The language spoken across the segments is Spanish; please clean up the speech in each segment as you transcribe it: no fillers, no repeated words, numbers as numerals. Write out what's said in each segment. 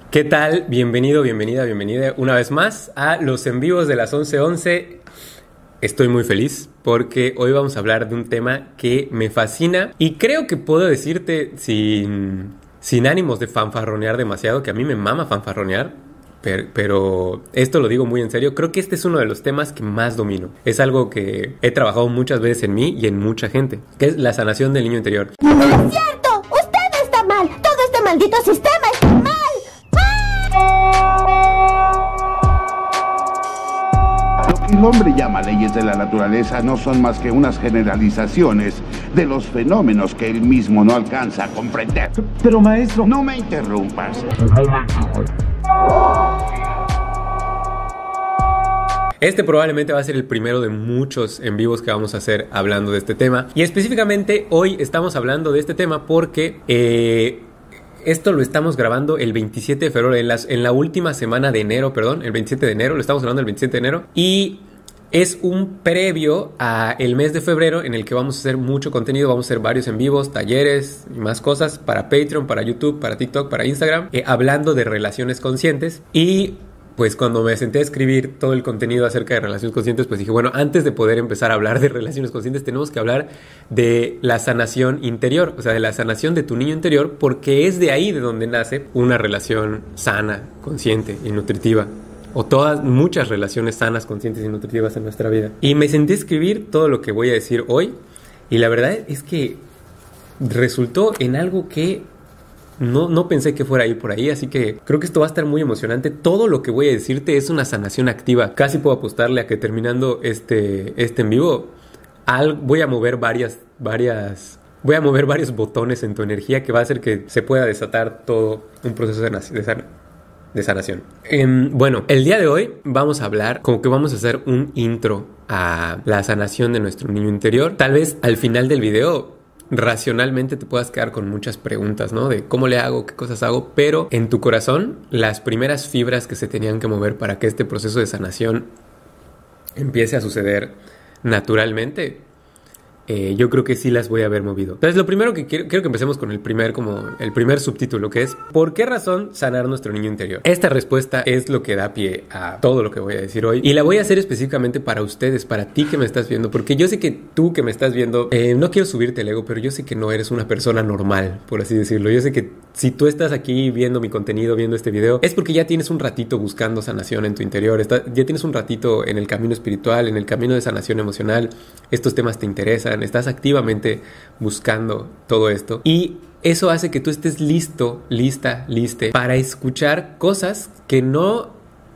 ¿Qué tal? Bienvenido, bienvenida una vez más a los en vivos de las 11:11. Estoy muy feliz porque hoy vamos a hablar de un tema que me fascina y creo que puedo decirte sin ánimos de fanfarronear demasiado, que a mí me mama fanfarronear, pero esto lo digo muy en serio. Creo que este es uno de los temas que más domino. Es algo que he trabajado muchas veces en mí y en mucha gente, que es la sanación del niño interior. ¡No es cierto! ¡Usted está mal! ¡Todo este maldito sistema está mal! Lo que el hombre llama leyes de la naturaleza no son más que unas generalizaciones de los fenómenos que él mismo no alcanza a comprender. Pero maestro... No me interrumpas. Este probablemente va a ser el primero de muchos en vivos que vamos a hacer hablando de este tema. Y específicamente hoy estamos hablando de este tema porque esto lo estamos grabando el 27 de febrero, en la última semana de enero, el 27 de enero, lo estamos grabando el 27 de enero. Y es un previo a el mes de febrero en el que vamos a hacer mucho contenido, vamos a hacer varios en vivos, talleres y más cosas para Patreon, para YouTube, para TikTok, para Instagram, hablando de relaciones conscientes. Y pues cuando me senté a escribir todo el contenido acerca de relaciones conscientes, pues dije, bueno, antes de poder empezar a hablar de relaciones conscientes, tenemos que hablar de la sanación interior, o sea, de la sanación de tu niño interior, porque es de ahí de donde nace una relación sana, consciente y nutritiva. O muchas relaciones sanas, conscientes y nutritivas en nuestra vida. Y me senté a escribir todo lo que voy a decir hoy, y la verdad es que resultó en algo que no pensé que fuera a ir por ahí, así que creo que esto va a estar muy emocionante. Todo lo que voy a decirte es una sanación activa. Casi puedo apostarle a que terminando este en vivo, voy a mover varios botones en tu energía que va a hacer que se pueda desatar todo un proceso de sanación. Bueno, el día de hoy vamos a hablar, como que vamos a hacer un intro a la sanación de nuestro niño interior. Tal vez al final del video racionalmente te puedas quedar con muchas preguntas, ¿no? De cómo le hago, qué cosas hago, pero en tu corazón las primeras fibras que se tenían que mover para que este proceso de sanación empiece a suceder naturalmente, yo creo que sí las voy a haber movido. Entonces lo primero que quiero que empecemos con el primer subtítulo, que es ¿por qué razón sanar nuestro niño interior? Esta respuesta es lo que da pie a todo lo que voy a decir hoy, y la voy a hacer específicamente para ustedes, para ti que me estás viendo, porque yo sé que tú que me estás viendo, no quiero subirte el ego, pero yo sé que no eres una persona normal, por así decirlo. Yo sé que si tú estás aquí viendo mi contenido, viendo este video, es porque ya tienes un ratito buscando sanación en tu interior, ya tienes un ratito en el camino espiritual, en el camino de sanación emocional, estos temas te interesan, estás activamente buscando todo esto, y eso hace que tú estés lista para escuchar cosas que no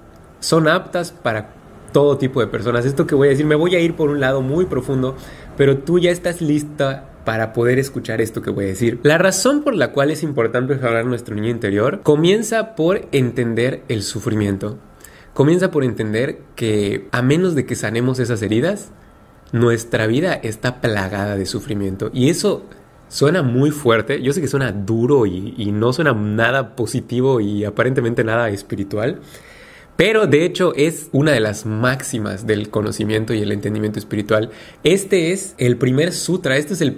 son aptas para todo tipo de personas. Esto que voy a decir, me voy a ir por un lado muy profundo, pero tú ya estás lista para poder escuchar esto que voy a decir. La razón por la cual es importante hablar nuestro niño interior comienza por entender el sufrimiento. Comienza por entender que a menos de que sanemos esas heridas, nuestra vida está plagada de sufrimiento. Y eso suena muy fuerte. Yo sé que suena duro y no suena nada positivo y aparentemente nada espiritual. Pero de hecho es una de las máximas del conocimiento y el entendimiento espiritual. Este es el primer sutra. Este es el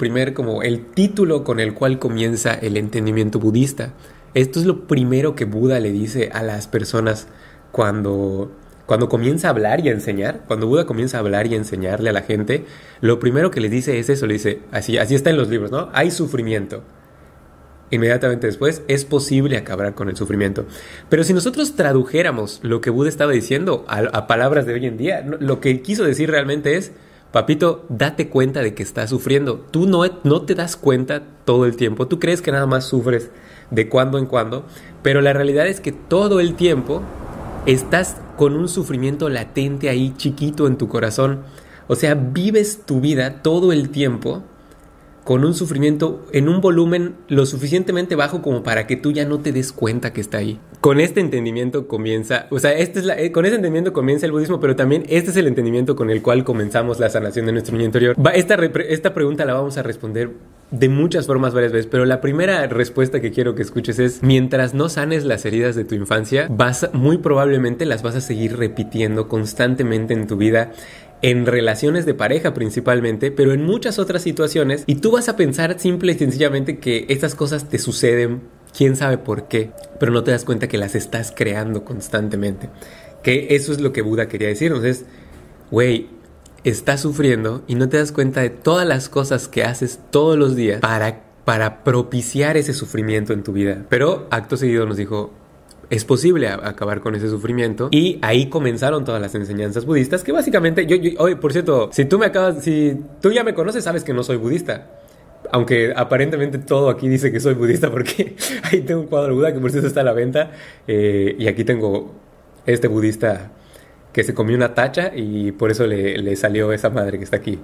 título con el cual comienza el entendimiento budista. Esto es lo primero que Buda le dice a las personas cuando comienza a hablar y a enseñar. Cuando Buda comienza a hablar y a enseñarle a la gente, lo primero que les dice es eso. Le dice, así está en los libros, ¿no? Hay sufrimiento. Inmediatamente después, es posible acabar con el sufrimiento. Pero si nosotros tradujéramos lo que Buda estaba diciendo a palabras de hoy en día, lo que quiso decir realmente es: papito, date cuenta de que estás sufriendo. Tú no te das cuenta todo el tiempo. Tú crees que nada más sufres de cuando en cuando, pero la realidad es que todo el tiempo estás con un sufrimiento latente ahí chiquito en tu corazón. O sea, vives tu vida todo el tiempo con un sufrimiento en un volumen lo suficientemente bajo como para que tú ya no te des cuenta que está ahí. Con este entendimiento comienza, con ese entendimiento comienza el budismo, pero también este es el entendimiento con el cual comenzamos la sanación de nuestro niño interior. Esta pregunta la vamos a responder de muchas formas varias veces, pero la primera respuesta que quiero que escuches es: mientras no sanes las heridas de tu infancia, muy probablemente las vas a seguir repitiendo constantemente en tu vida, en relaciones de pareja principalmente, pero en muchas otras situaciones, y tú vas a pensar simple y sencillamente que estas cosas te suceden quién sabe por qué, pero no te das cuenta que las estás creando constantemente. Que eso es lo que Buda quería decir. Entonces, güey, estás sufriendo y no te das cuenta de todas las cosas que haces todos los días para propiciar ese sufrimiento en tu vida. Pero acto seguido nos dijo, es posible acabar con ese sufrimiento. Y ahí comenzaron todas las enseñanzas budistas, que básicamente, oye, por cierto, si tú ya me conoces, sabes que no soy budista. Aunque aparentemente todo aquí dice que soy budista, porque ahí tengo un cuadro de Buda que por cierto está a la venta. Y aquí tengo este budista que se comió una tacha y por eso le salió esa madre que está aquí.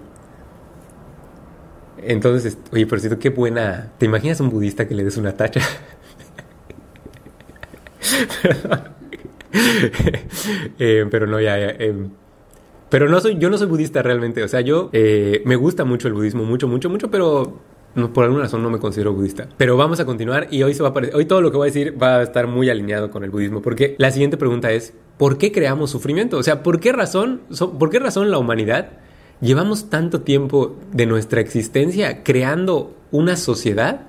Entonces, oye, por cierto, qué buena. ¿Te imaginas un budista que le des una tacha? Pero no, pero yo no soy budista realmente. O sea, yo me gusta mucho el budismo, mucho, pero por alguna razón no me considero budista. Pero vamos a continuar y hoy todo lo que voy a decir va a estar muy alineado con el budismo, porque la siguiente pregunta es, ¿por qué creamos sufrimiento? O sea, ¿por qué razón la humanidad llevamos tanto tiempo de nuestra existencia creando una sociedad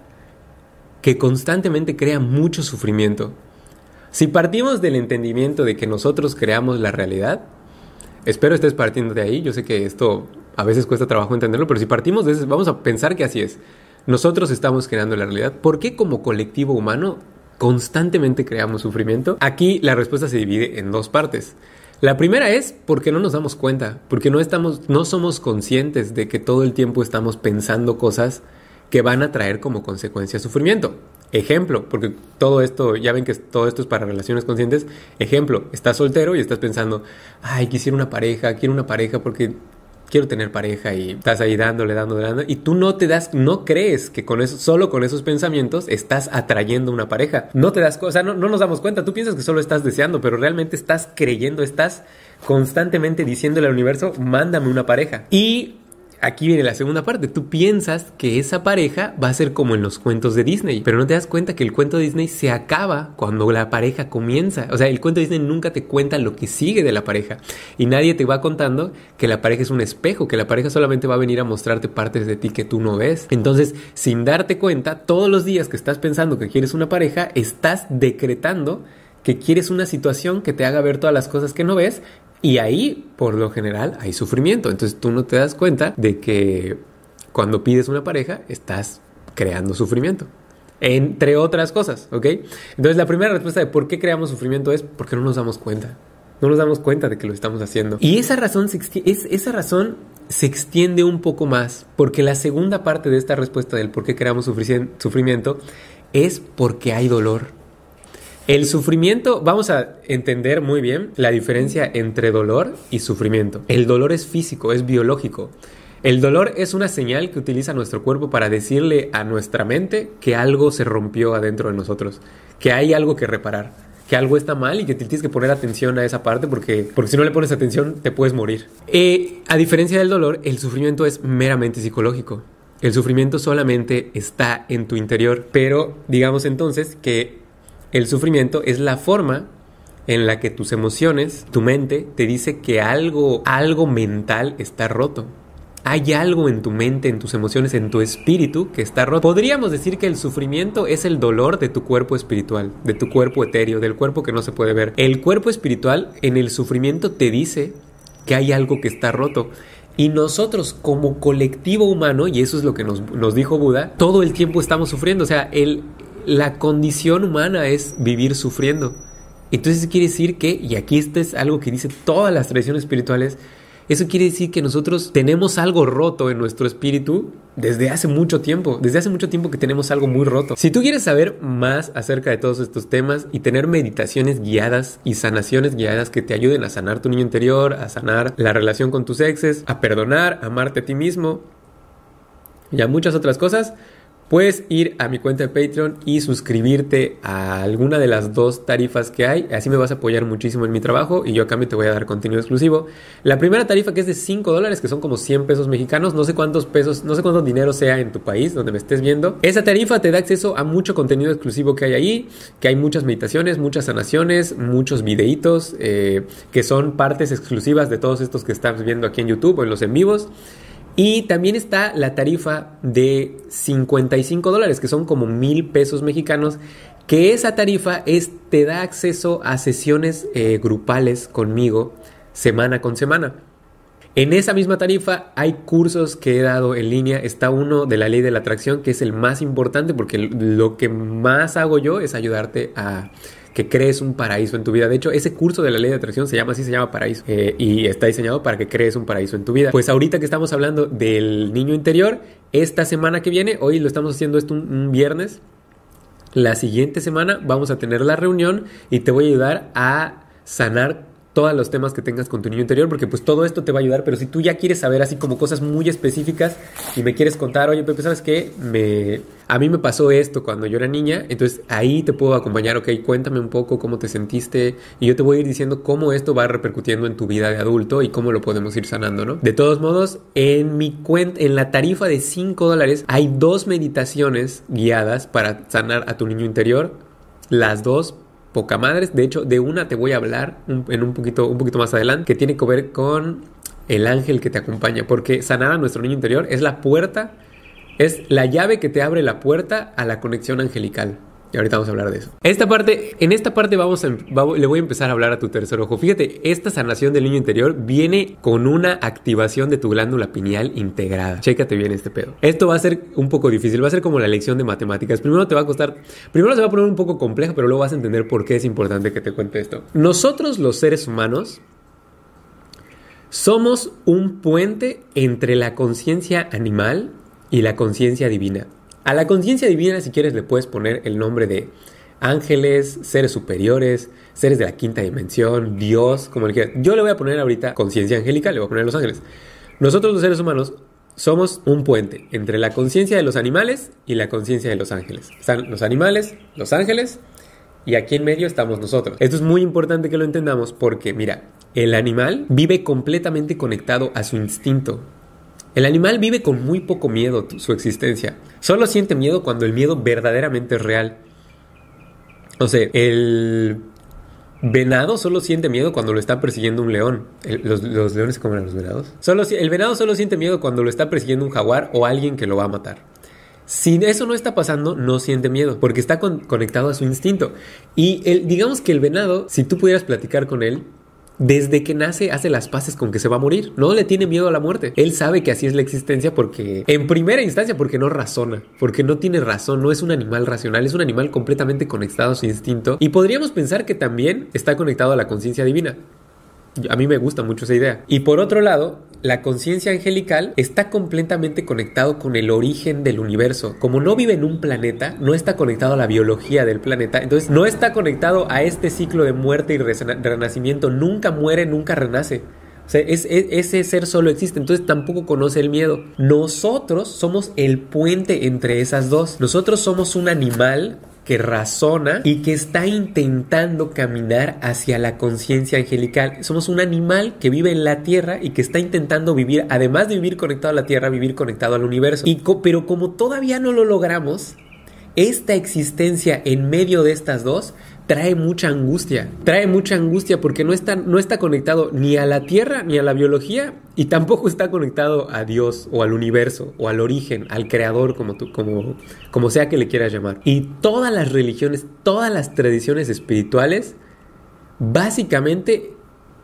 que constantemente crea mucho sufrimiento? Si partimos del entendimiento de que nosotros creamos la realidad, espero estés partiendo de ahí. Yo sé que esto a veces cuesta trabajo entenderlo, pero si partimos de eso, vamos a pensar que así es. Nosotros estamos creando la realidad. ¿Por qué como colectivo humano constantemente creamos sufrimiento? Aquí la respuesta se divide en dos partes. La primera es porque no nos damos cuenta, porque no somos conscientes de que todo el tiempo estamos pensando cosas que van a traer como consecuencia sufrimiento. Ejemplo, porque todo esto, ya ven que todo esto es para relaciones conscientes. Ejemplo, estás soltero y estás pensando, ay, quiero una pareja porque quiero tener pareja, y estás ahí dándole, y tú no crees que solo con esos pensamientos estás atrayendo una pareja. No te das cuenta, no nos damos cuenta. Tú piensas que solo estás deseando, pero realmente estás creyendo, estás constantemente diciéndole al universo, mándame una pareja. Y aquí viene la segunda parte. Tú piensas que esa pareja va a ser como en los cuentos de Disney, pero no te das cuenta que el cuento de Disney se acaba cuando la pareja comienza. O sea, el cuento de Disney nunca te cuenta lo que sigue de la pareja. Y nadie te va contando que la pareja es un espejo, que la pareja solamente va a venir a mostrarte partes de ti que tú no ves. Entonces, sin darte cuenta, todos los días que estás pensando que quieres una pareja, estás decretando que quieres una situación que te haga ver todas las cosas que no ves. Y ahí, por lo general, hay sufrimiento. Entonces tú no te das cuenta de que cuando pides una pareja, estás creando sufrimiento. Entre otras cosas, ¿ok? Entonces la primera respuesta de por qué creamos sufrimiento es porque no nos damos cuenta. No nos damos cuenta de que lo estamos haciendo. Y esa razón se extiende un poco más, porque la segunda parte de esta respuesta del por qué creamos sufrimiento es porque hay dolor. El sufrimiento, vamos a entender muy bien la diferencia entre dolor y sufrimiento. El dolor es físico, es biológico. El dolor es una señal que utiliza nuestro cuerpo para decirle a nuestra mente que algo se rompió adentro de nosotros, que hay algo que reparar, que algo está mal y que te tienes que poner atención a esa parte porque si no le pones atención te puedes morir. A diferencia del dolor, el sufrimiento es meramente psicológico. El sufrimiento solamente está en tu interior, pero digamos entonces que el sufrimiento es la forma en la que tus emociones, tu mente, te dice que algo mental está roto. Hay algo en tu mente, en tus emociones, en tu espíritu que está roto. Podríamos decir que el sufrimiento es el dolor de tu cuerpo espiritual, de tu cuerpo etéreo, del cuerpo que no se puede ver. El cuerpo espiritual en el sufrimiento te dice que hay algo que está roto. Y nosotros como colectivo humano, y eso es lo que nos dijo Buda, todo el tiempo estamos sufriendo. O sea, la condición humana es vivir sufriendo. Entonces quiere decir que, y aquí esto es algo que dice todas las tradiciones espirituales, eso quiere decir que nosotros tenemos algo roto en nuestro espíritu desde hace mucho tiempo que tenemos algo muy roto. Si tú quieres saber más acerca de todos estos temas y tener meditaciones guiadas y sanaciones guiadas que te ayuden a sanar tu niño interior, a sanar la relación con tus exes, a perdonar, a amarte a ti mismo y a muchas otras cosas, puedes ir a mi cuenta de Patreon y suscribirte a alguna de las 2 tarifas que hay. Así me vas a apoyar muchísimo en mi trabajo y yo a cambio te voy a dar contenido exclusivo. La primera tarifa, que es de $5, que son como 100 pesos mexicanos. No sé cuántos dinero sea en tu país donde me estés viendo. Esa tarifa te da acceso a mucho contenido exclusivo que hay ahí, que hay muchas meditaciones, muchas sanaciones, muchos videitos que son partes exclusivas de todos estos que estás viendo aquí en YouTube o en los en vivos. Y también está la tarifa de $55, que son como 1,000 pesos mexicanos, que esa tarifa te da acceso a sesiones grupales conmigo semana con semana. En esa misma tarifa hay cursos que he dado en línea. Está uno de la ley de la atracción, que es el más importante, porque lo que más hago yo es ayudarte a que crees un paraíso en tu vida. De hecho, ese curso de la ley de atracción se llama Paraíso, y está diseñado para que crees un paraíso en tu vida. Pues ahorita que estamos hablando del niño interior, esta semana que viene, hoy lo estamos haciendo esto un viernes, la siguiente semana vamos a tener la reunión y te voy a ayudar a sanar todos los temas que tengas con tu niño interior, porque pues todo esto te va a ayudar. Pero si tú ya quieres saber así como cosas muy específicas y me quieres contar, oye Pepe, ¿sabes qué? A mí me pasó esto cuando yo era niña, entonces ahí te puedo acompañar, ok, cuéntame un poco cómo te sentiste, y yo te voy a ir diciendo cómo esto va repercutiendo en tu vida de adulto y cómo lo podemos ir sanando, ¿no? De todos modos, en mi cuenta, en la tarifa de $5, hay 2 meditaciones guiadas para sanar a tu niño interior, las 2 poca madres. De hecho, de una te voy a hablar un poquito más adelante, que tiene que ver con el ángel que te acompaña, porque sanar a nuestro niño interior es la puerta, es la llave que te abre la puerta a la conexión angelical. Y ahorita vamos a hablar de eso. En esta parte le voy a empezar a hablar a tu tercer ojo. Fíjate, esta sanación del niño interior viene con una activación de tu glándula pineal integrada. Chécate bien este pedo. Esto va a ser un poco difícil, va a ser como la lección de matemáticas. Primero se va a poner un poco compleja, pero luego vas a entender por qué es importante que te cuente esto. Nosotros, los seres humanos, somos un puente entre la conciencia animal y la conciencia divina. A la conciencia divina, si quieres, le puedes poner el nombre de ángeles, seres superiores, seres de la quinta dimensión, Dios, como le quieras. Yo le voy a poner ahorita conciencia angelical, le voy a poner los ángeles. Nosotros, los seres humanos, somos un puente entre la conciencia de los animales y la conciencia de los ángeles. Están los animales, los ángeles, y aquí en medio estamos nosotros. Esto es muy importante que lo entendamos porque, mira, el animal vive completamente conectado a su instinto. El animal vive con muy poco miedo su existencia. Solo siente miedo cuando el miedo verdaderamente es real. O sea, el venado solo siente miedo cuando lo está persiguiendo un león. ¿Los leones se comen a los venados? El venado solo siente miedo cuando lo está persiguiendo un jaguar o alguien que lo va a matar. Si eso no está pasando, no siente miedo, porque está conectado a su instinto. Y digamos que el venado, si tú pudieras platicar con él, desde que nace hace las paces con que se va a morir. No le tiene miedo a la muerte. Él sabe que así es la existencia porque, en primera instancia, porque no razona, porque no tiene razón, no es un animal racional, es un animal completamente conectado a su instinto. Y podríamos pensar que también está conectado a la conciencia divina. A mí me gusta mucho esa idea. Y por otro lado, la conciencia angelical está completamente conectado con el origen del universo. Como no vive en un planeta, no está conectado a la biología del planeta. Entonces no está conectado a este ciclo de muerte y renacimiento. Nunca muere, nunca renace. O sea, ese ser solo existe, entonces tampoco conoce el miedo. Nosotros somos el puente entre esas dos. Nosotros somos un animal que razona y que está intentando caminar hacia la conciencia angelical. Somos un animal que vive en la tierra y que está intentando vivir, además de vivir conectado a la tierra, vivir conectado al universo. Pero como todavía no lo logramos, esta existencia en medio de estas dos trae mucha angustia. Trae mucha angustia porque no está conectado ni a la tierra ni a la biología, y tampoco está conectado a Dios o al universo o al origen, al creador, como sea que le quieras llamar. Y todas las religiones, todas las tradiciones espirituales, básicamente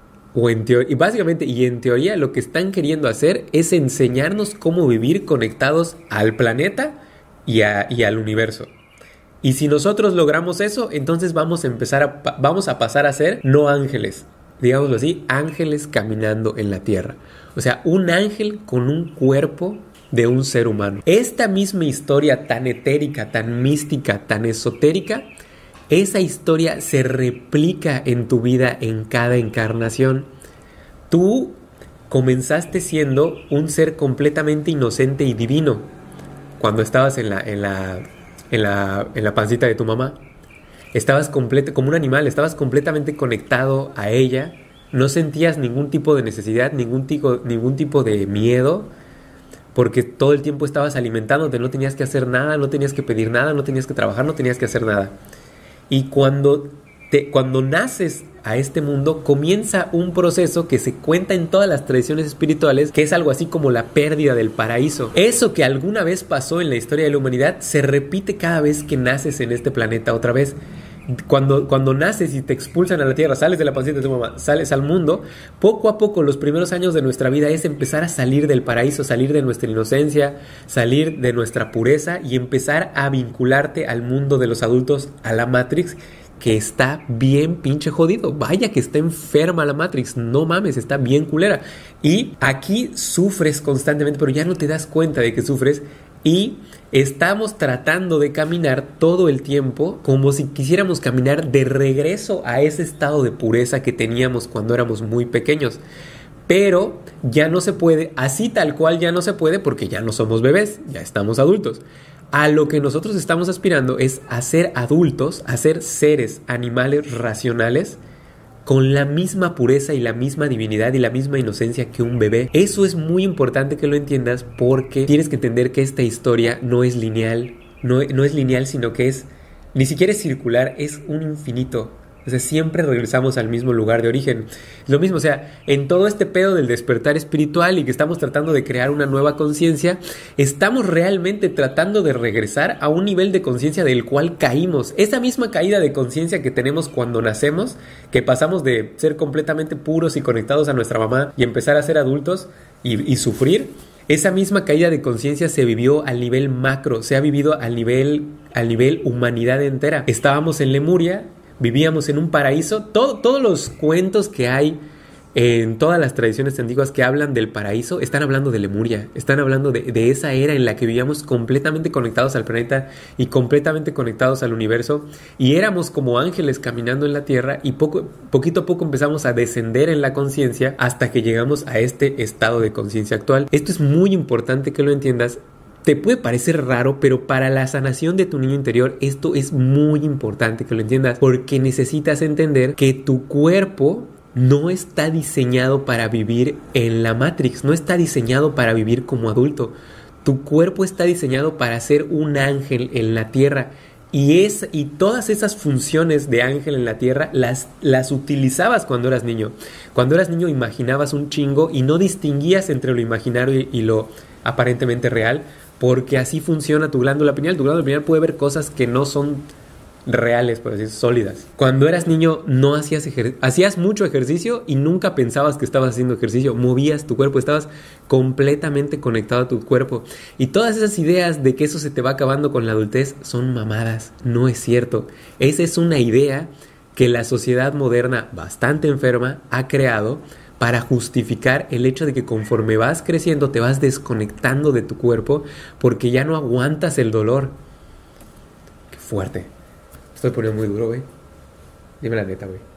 y en teoría lo que están queriendo hacer es enseñarnos cómo vivir conectados al planeta y al universo. Y si nosotros logramos eso, entonces vamos a pasar a ser no ángeles, digámoslo así, ángeles caminando en la tierra. O sea, un ángel con un cuerpo de un ser humano. Esta misma historia tan etérica, tan mística, tan esotérica, esa historia se replica en tu vida en cada encarnación. Tú comenzaste siendo un ser completamente inocente y divino cuando estabas en la pancita de tu mamá. Estabas como un animal, estabas completamente conectado a ella, no sentías ningún tipo de necesidad, ningún tipo de miedo, porque todo el tiempo estabas alimentándote, no tenías que hacer nada, no tenías que pedir nada, no tenías que trabajar, no tenías que hacer nada. Y cuando cuando naces a este mundo, comienza un proceso que se cuenta en todas las tradiciones espirituales, que es algo así como la pérdida del paraíso. Eso que alguna vez pasó en la historia de la humanidad se repite cada vez que naces en este planeta otra vez. Cuando naces y te expulsan a la tierra, sales de la pancita de tu mamá, sales al mundo, poco a poco los primeros años de nuestra vida es empezar a salir del paraíso, salir de nuestra inocencia, salir de nuestra pureza y empezar a vincularte al mundo de los adultos, a la Matrix, que está bien pinche jodido. Vaya que está enferma la Matrix, no mames, está bien culera. Y aquí sufres constantemente, pero ya no te das cuenta de que sufres. Y estamos tratando de caminar todo el tiempo como si quisiéramos caminar de regreso a ese estado de pureza que teníamos cuando éramos muy pequeños. Pero ya no se puede, así tal cual ya no se puede, porque ya no somos bebés, ya estamos adultos. A lo que nosotros estamos aspirando es a ser adultos, a ser seres, animales racionales, con la misma pureza y la misma divinidad y la misma inocencia que un bebé. Eso es muy importante que lo entiendas, porque tienes que entender que esta historia no es lineal, no es lineal, sino que ni siquiera es circular, es un infinito. O sea, siempre regresamos al mismo lugar de origen. Lo mismo, o sea, en todo este pedo del despertar espiritual y que estamos tratando de crear una nueva conciencia, estamos realmente tratando de regresar a un nivel de conciencia del cual caímos. Esa misma caída de conciencia que tenemos cuando nacemos, que pasamos de ser completamente puros y conectados a nuestra mamá y empezar a ser adultos y sufrir. Esa misma caída de conciencia se vivió al nivel macro, se ha vivido al nivel humanidad entera. Estábamos en Lemuria, vivíamos en un paraíso. Todos los cuentos que hay en todas las tradiciones antiguas que hablan del paraíso están hablando de Lemuria, están hablando de esa era en la que vivíamos completamente conectados al planeta y completamente conectados al universo, y éramos como ángeles caminando en la tierra, y poquito a poco empezamos a descender en la conciencia hasta que llegamos a este estado de conciencia actual. Esto es muy importante que lo entiendas. Te puede parecer raro, pero para la sanación de tu niño interior esto es muy importante que lo entiendas, porque necesitas entender que tu cuerpo no está diseñado para vivir en la Matrix, no está diseñado para vivir como adulto. Tu cuerpo está diseñado para ser un ángel en la tierra, y todas esas funciones de ángel en la tierra las utilizabas cuando eras niño. Cuando eras niño imaginabas un chingo y no distinguías entre lo imaginario y lo aparentemente real, porque así funciona tu glándula pineal. Tu glándula pineal puede ver cosas que no son reales, por decir, sólidas. Cuando eras niño no hacías mucho ejercicio y nunca pensabas que estabas haciendo ejercicio. Movías tu cuerpo, estabas completamente conectado a tu cuerpo. Y todas esas ideas de que eso se te va acabando con la adultez son mamadas. No es cierto. Esa es una idea que la sociedad moderna, bastante enferma, ha creado para justificar el hecho de que conforme vas creciendo te vas desconectando de tu cuerpo porque ya no aguantas el dolor. Qué fuerte. Estoy poniendo muy duro, güey. Dime la neta, güey.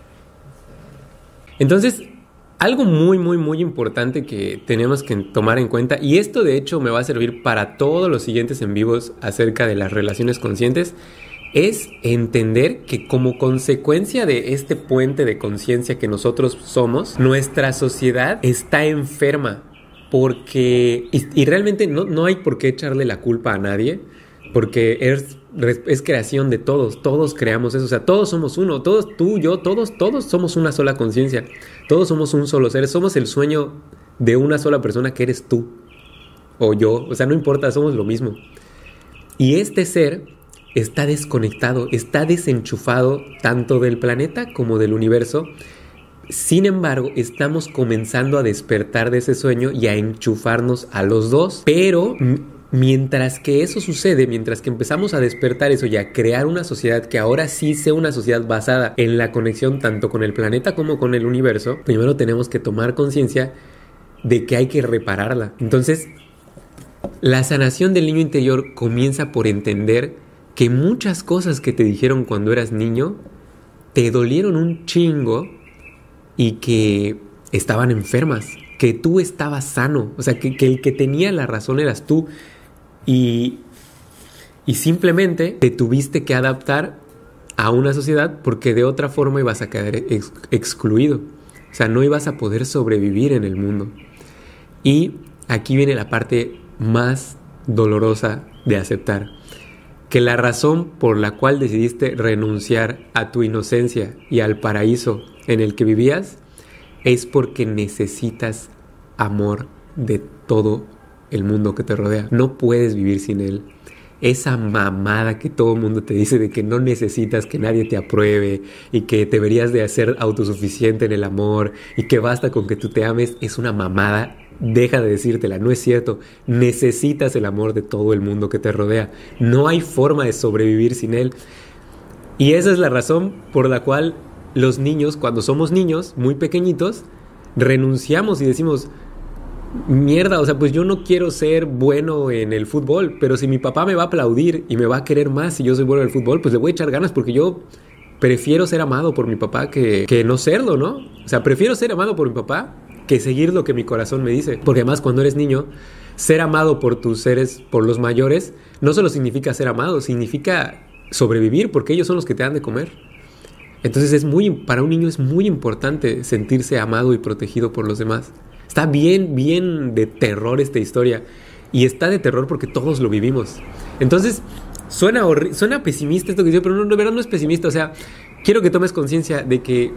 Entonces, algo muy, muy, muy importante que tenemos que tomar en cuenta, y esto de hecho me va a servir para todos los siguientes en vivos acerca de las relaciones conscientes, es entender que como consecuencia de este puente de conciencia que nosotros somos, nuestra sociedad está enferma. Porque, y realmente no hay por qué echarle la culpa a nadie, porque es creación de todos creamos eso, o sea, todos somos uno, todos, tú, yo, todos somos una sola conciencia, todos somos un solo ser, somos el sueño de una sola persona que eres tú o yo, o sea, no importa, somos lo mismo. Y este ser está desconectado, está desenchufado tanto del planeta como del universo. Sin embargo, estamos comenzando a despertar de ese sueño y a enchufarnos a los dos, pero mientras que eso sucede, mientras que empezamos a despertar eso y a crear una sociedad que ahora sí sea una sociedad basada en la conexión tanto con el planeta como con el universo, primero tenemos que tomar conciencia de que hay que repararla. Entonces, la sanación del niño interior comienza por entender que muchas cosas que te dijeron cuando eras niño te dolieron un chingo y que estaban enfermas, que tú estabas sano, o sea, que el que tenía la razón eras tú. Y simplemente te tuviste que adaptar a una sociedad porque de otra forma ibas a quedar excluido. O sea, no ibas a poder sobrevivir en el mundo. Y aquí viene la parte más dolorosa de aceptar. que la razón por la cual decidiste renunciar a tu inocencia y al paraíso en el que vivías es porque necesitas amor de todo el mundo que te rodea. No puedes vivir sin él. Esa mamada que todo el mundo te dice de que no necesitas que nadie te apruebe y que deberías de ser autosuficiente en el amor y que basta con que tú te ames, es una mamada. Deja de decírtela, no es cierto. Necesitas el amor de todo el mundo que te rodea. No hay forma de sobrevivir sin él. Y esa es la razón por la cual los niños, cuando somos niños muy pequeñitos, renunciamos y decimos: mierda, o sea, pues yo no quiero ser bueno en el fútbol, pero si mi papá me va a aplaudir y me va a querer más si yo soy bueno en el fútbol, pues le voy a echar ganas porque yo prefiero ser amado por mi papá que no serlo, ¿no? O sea, prefiero ser amado por mi papá que seguir lo que mi corazón me dice. Porque además, cuando eres niño, ser amado por tus seres, por los mayores, no solo significa ser amado, significa sobrevivir, porque ellos son los que te dan de comer. Entonces para un niño es muy importante sentirse amado y protegido por los demás. Está bien de terror esta historia. Y está de terror porque todos lo vivimos. Entonces, suena pesimista esto que digo, pero no, de verdad no es pesimista. O sea, quiero que tomes conciencia de que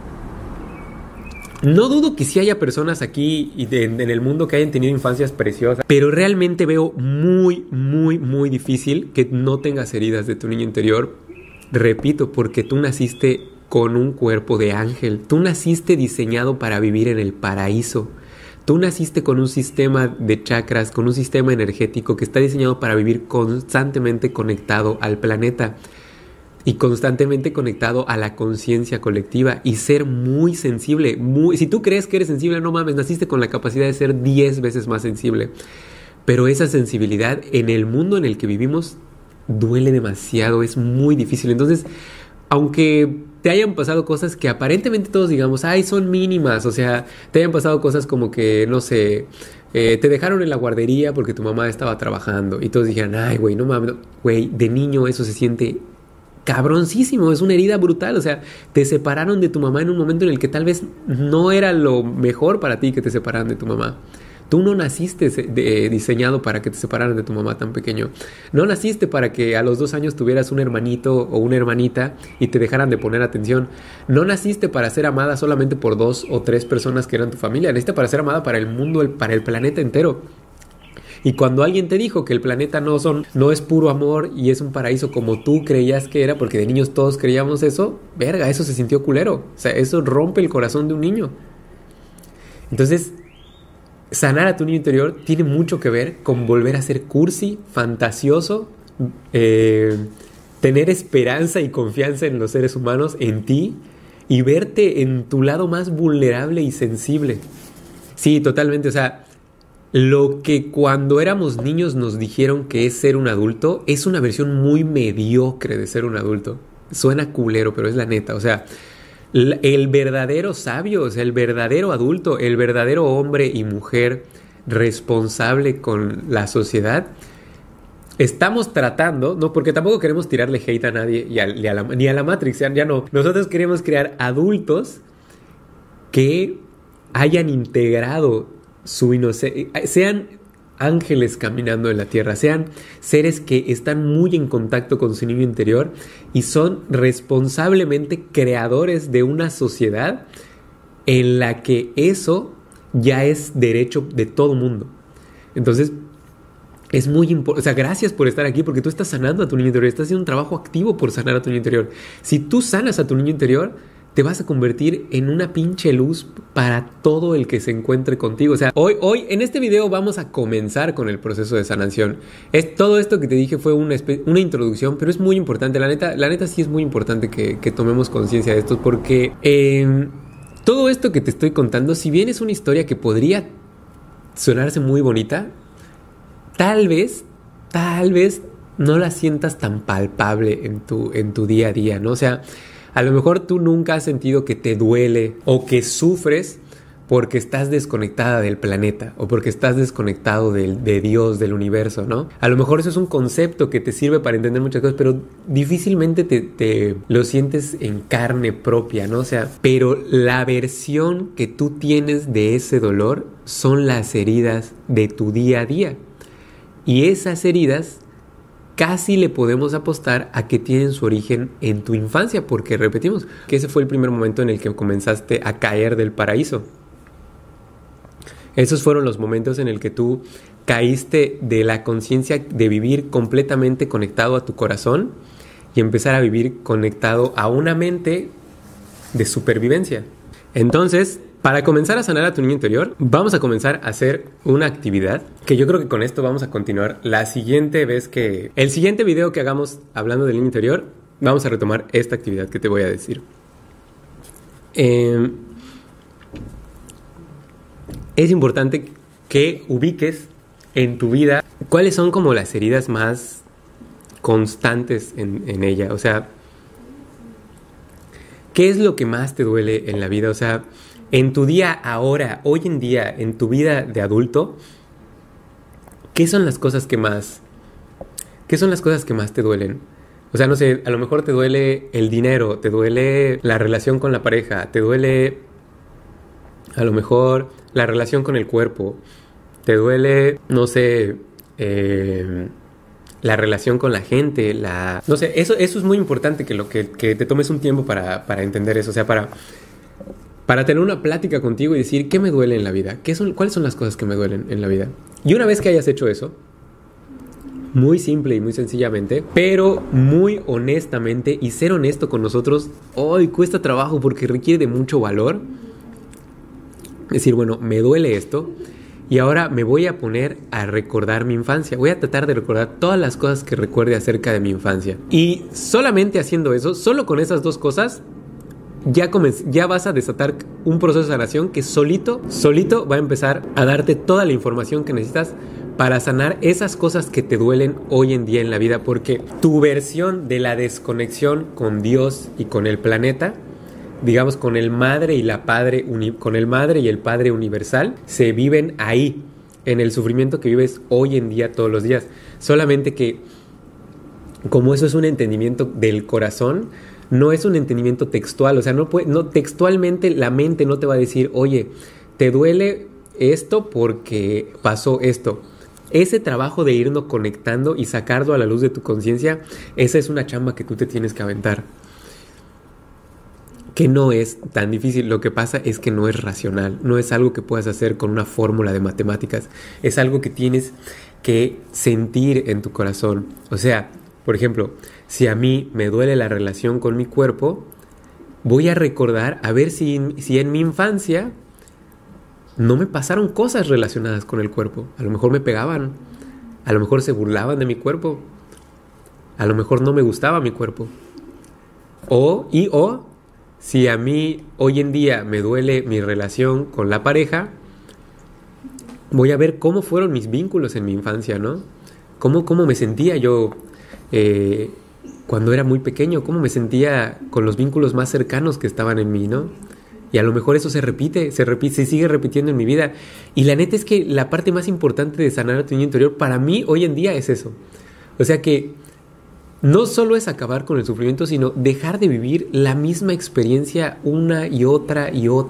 no dudo que sí haya personas aquí en el mundo que hayan tenido infancias preciosas, pero realmente veo muy difícil que no tengas heridas de tu niño interior. Repito, porque tú naciste con un cuerpo de ángel. Tú naciste diseñado para vivir en el paraíso. Tú naciste con un sistema de chakras, con un sistema energético que está diseñado para vivir constantemente conectado al planeta y constantemente conectado a la conciencia colectiva y ser muy sensible. Si tú crees que eres sensible, no mames, naciste con la capacidad de ser 10 veces más sensible. Pero esa sensibilidad en el mundo en el que vivimos duele demasiado, es muy difícil. Entonces, aunque te hayan pasado cosas que aparentemente todos digamos, ay, son mínimas, o sea, te hayan pasado cosas como que, no sé, te dejaron en la guardería porque tu mamá estaba trabajando y todos dijeron, ay, güey, no mames, güey, de niño eso se siente cabroncísimo, es una herida brutal. O sea, te separaron de tu mamá en un momento en el que tal vez no era lo mejor para ti que te separaran de tu mamá. Tú no naciste diseñado para que te separaran de tu mamá tan pequeño. No naciste para que a los 2 años tuvieras un hermanito o una hermanita y te dejaran de poner atención. No naciste para ser amada solamente por 2 o 3 personas que eran tu familia. Naciste para ser amada para el mundo, para el planeta entero. Y cuando alguien te dijo que el planeta no es puro amor y es un paraíso como tú creías que era, porque de niños todos creíamos eso, verga, eso se sintió culero. O sea, eso rompe el corazón de un niño. Entonces, sanar a tu niño interior tiene mucho que ver con volver a ser cursi, fantasioso, tener esperanza y confianza en los seres humanos, en ti, y verte en tu lado más vulnerable y sensible. Sí, totalmente, o sea, lo que cuando éramos niños nos dijeron que es ser un adulto es una versión muy mediocre de ser un adulto. Suena culero, pero es la neta. O sea, el verdadero sabio, o sea, el verdadero adulto, el verdadero hombre y mujer responsable con la sociedad, estamos tratando, no, porque tampoco queremos tirarle hate a nadie ni a la Matrix, ya no. Nosotros queremos crear adultos que hayan integrado su inocencia, sean ángeles caminando en la tierra, sean seres que están muy en contacto con su niño interior y son responsablemente creadores de una sociedad en la que eso ya es derecho de todo mundo. Entonces, es muy importante, o sea, gracias por estar aquí porque tú estás sanando a tu niño interior, estás haciendo un trabajo activo por sanar a tu niño interior. Si tú sanas a tu niño interior, te vas a convertir en una pinche luz para todo el que se encuentre contigo. O sea, hoy en este video vamos a comenzar con el proceso de sanación. Todo esto que te dije fue una introducción, pero es muy importante. La neta sí es muy importante que tomemos conciencia de esto porque todo esto que te estoy contando, si bien es una historia que podría sonarse muy bonita, tal vez no la sientas tan palpable en tu día a día, ¿no? O sea, a lo mejor tú nunca has sentido que te duele o que sufres porque estás desconectada del planeta o porque estás desconectado de Dios, del universo, ¿no? A lo mejor eso es un concepto que te sirve para entender muchas cosas, pero difícilmente te lo sientes en carne propia, ¿no? O sea, pero la versión que tú tienes de ese dolor son las heridas de tu día a día. Y esas heridas casi le podemos apostar a que tienen su origen en tu infancia, porque repetimos que ese fue el primer momento en el que comenzaste a caer del paraíso. Esos fueron los momentos en el que tú caíste de la conciencia de vivir completamente conectado a tu corazón y empezar a vivir conectado a una mente de supervivencia. Entonces, para comenzar a sanar a tu niño interior, vamos a comenzar a hacer una actividad que yo creo que con esto vamos a continuar la siguiente vez que... El siguiente video que hagamos hablando del niño interior, vamos a retomar esta actividad que te voy a decir. Es importante que ubiques en tu vida cuáles son como las heridas más constantes en ella. O sea, ¿qué es lo que más te duele en la vida? O sea, en tu día ahora, hoy en día, en tu vida de adulto, ¿qué son las cosas que más te duelen? O sea, no sé, a lo mejor te duele el dinero, te duele la relación con la pareja, te duele a lo mejor la relación con el cuerpo, te duele, no sé, la relación con la gente, no sé, eso es muy importante que te tomes un tiempo para entender eso, o sea, para tener una plática contigo y decir, ¿qué me duele en la vida? ¿Cuáles son las cosas que me duelen en la vida? Y una vez que hayas hecho eso, muy simple y muy sencillamente, pero muy honestamente, y ser honesto con nosotros, hoy cuesta trabajo porque requiere de mucho valor, decir, bueno, me duele esto, y ahora me voy a poner a recordar mi infancia. Voy a tratar de recordar todas las cosas que recuerde acerca de mi infancia. Y solamente haciendo eso, solo con esas dos cosas, ya vas a desatar un proceso de sanación que solito va a empezar a darte toda la información que necesitas para sanar esas cosas que te duelen hoy en día en la vida. Porque tu versión de la desconexión con Dios y con el planeta, digamos, con el madre y el padre universal, se viven ahí, en el sufrimiento que vives hoy en día todos los días. Solamente que, como eso es un entendimiento del corazón, no es un entendimiento textual. O sea, no textualmente la mente no te va a decir, oye, te duele esto porque pasó esto. Ese trabajo de irnos conectando y sacarlo a la luz de tu conciencia, esa es una chamba que tú te tienes que aventar. Que no es tan difícil. Lo que pasa es que no es racional. No es algo que puedas hacer con una fórmula de matemáticas. Es algo que tienes que sentir en tu corazón. O sea, por ejemplo, si a mí me duele la relación con mi cuerpo, voy a recordar a ver si en mi infancia no me pasaron cosas relacionadas con el cuerpo. A lo mejor me pegaban. A lo mejor se burlaban de mi cuerpo. A lo mejor no me gustaba mi cuerpo. O si a mí hoy en día me duele mi relación con la pareja, voy a ver cómo fueron mis vínculos en mi infancia, ¿no? Cómo me sentía yo cuando era muy pequeño, cómo me sentía con los vínculos más cercanos que estaban en mí, ¿no? Y a lo mejor eso se sigue repitiendo en mi vida. Y la neta es que la parte más importante de sanar a tu niño interior para mí hoy en día es eso. O sea que no solo es acabar con el sufrimiento, sino dejar de vivir la misma experiencia una y otra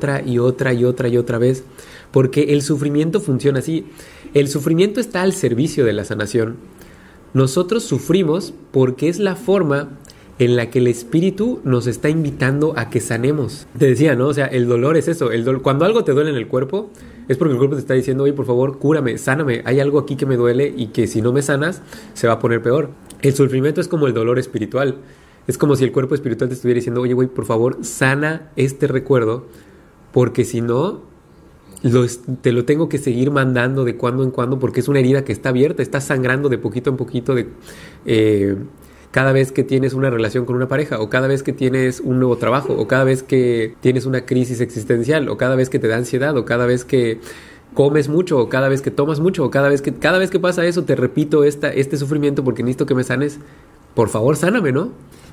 vez. Porque el sufrimiento funciona así. El sufrimiento está al servicio de la sanación. Nosotros sufrimos porque es la forma en la que el espíritu nos está invitando a que sanemos. Te decía, ¿no? O sea, el dolor es eso. Cuando algo te duele en el cuerpo, es porque el cuerpo te está diciendo, oye, por favor, cúrame, sáname. Hay algo aquí que me duele y que si no me sanas, se va a poner peor. El sufrimiento es como el dolor espiritual. Es como si el cuerpo espiritual te estuviera diciendo, oye, güey, por favor, sana este recuerdo, porque si no, te lo tengo que seguir mandando de cuando en cuando, porque es una herida que está abierta, está sangrando de poquito en poquito cada vez que tienes una relación con una pareja, o cada vez que tienes un nuevo trabajo, o cada vez que tienes una crisis existencial, o cada vez que te da ansiedad, o cada vez que comes mucho, o cada vez que tomas mucho, o cada vez que pasa eso, te repito este sufrimiento porque necesito que me sanes. Por favor, sáname, ¿no?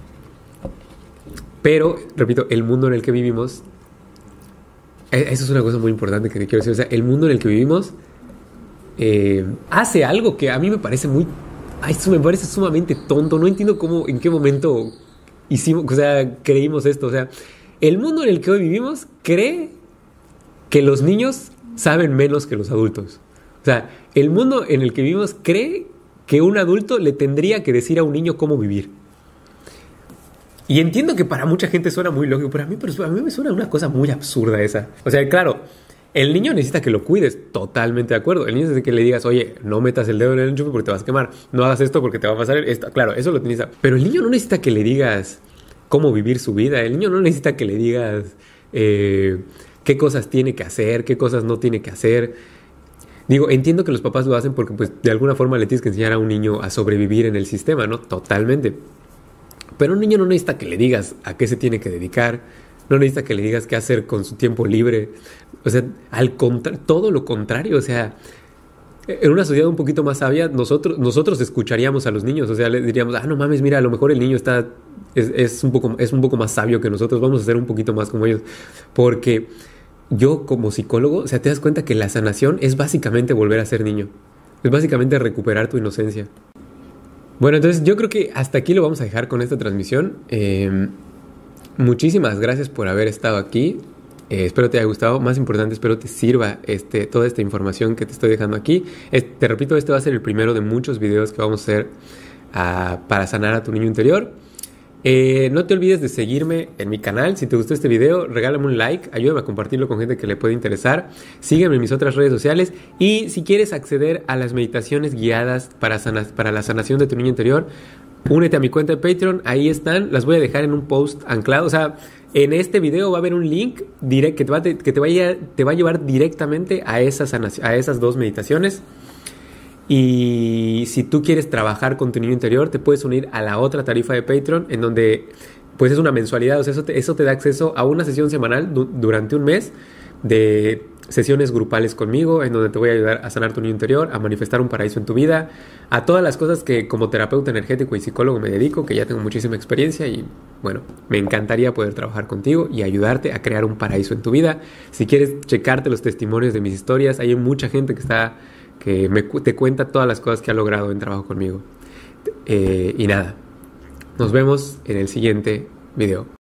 Pero, repito, el mundo en el que vivimos, eso es una cosa muy importante que te quiero decir. O sea, el mundo en el que vivimos hace algo que a mí me parece me parece sumamente tonto. No entiendo en qué momento creímos esto. O sea, el mundo en el que hoy vivimos cree que los niños saben menos que los adultos. O sea, el mundo en el que vivimos cree que un adulto le tendría que decir a un niño cómo vivir. Y entiendo que para mucha gente suena muy lógico, pero a mí me suena una cosa muy absurda esa. O sea, claro, el niño necesita que lo cuides, totalmente de acuerdo. El niño necesita que le digas, oye, no metas el dedo en el enchufe porque te vas a quemar, no hagas esto porque te va a pasar esto. Claro, eso lo tienes. Pero el niño no necesita que le digas cómo vivir su vida. El niño no necesita que le digas qué cosas tiene que hacer, qué cosas no tiene que hacer. Digo, entiendo que los papás lo hacen porque pues de alguna forma le tienes que enseñar a un niño a sobrevivir en el sistema, ¿no? Totalmente. Pero un niño no necesita que le digas a qué se tiene que dedicar, no necesita que le digas qué hacer con su tiempo libre. O sea, todo lo contrario. O sea, en una sociedad un poquito más sabia, nosotros escucharíamos a los niños. O sea, le diríamos, no mames, mira, a lo mejor el niño es un poco más sabio que nosotros, vamos a ser un poquito más como ellos. Porque yo como psicólogo, o sea, te das cuenta que la sanación es básicamente volver a ser niño. Es básicamente recuperar tu inocencia. Bueno, entonces yo creo que hasta aquí lo vamos a dejar con esta transmisión. Muchísimas gracias por haber estado aquí. Espero te haya gustado. Más importante, espero te sirva toda esta información que te estoy dejando aquí. Te repito, este va a ser el primero de muchos videos que vamos a hacer para sanar a tu niño interior. No te olvides de seguirme en mi canal. Si te gustó este video, regálame un like, ayúdame a compartirlo con gente que le puede interesar. Sígueme en mis otras redes sociales. Y si quieres acceder a las meditaciones guiadas para la sanación de tu niño interior, únete a mi cuenta de Patreon. Ahí están, las voy a dejar en un post anclado. O sea, en este video va a haber un link que te va a llevar directamente a esas dos meditaciones. Y si tú quieres trabajar con tu niño interior, te puedes unir a la otra tarifa de Patreon, en donde pues es una mensualidad. O sea, eso te da acceso a una sesión semanal durante un mes de sesiones grupales conmigo, en donde te voy a ayudar a sanar tu niño interior, a manifestar un paraíso en tu vida, a todas las cosas que como terapeuta energético y psicólogo me dedico, que ya tengo muchísima experiencia y bueno, me encantaría poder trabajar contigo y ayudarte a crear un paraíso en tu vida. Si quieres checarte los testimonios de mis historias, hay mucha gente que te cuenta todas las cosas que ha logrado en trabajo conmigo. Y nada, nos vemos en el siguiente video.